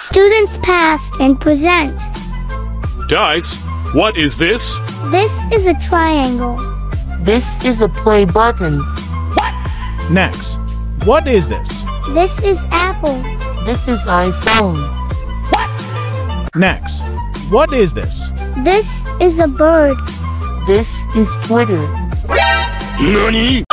Students pass and present. Dice, what is this? This is a triangle. This is a play button. Next, what is this? This is apple. This is iPhone. Next, what is this? This is a bird. This is Twitter. NANI?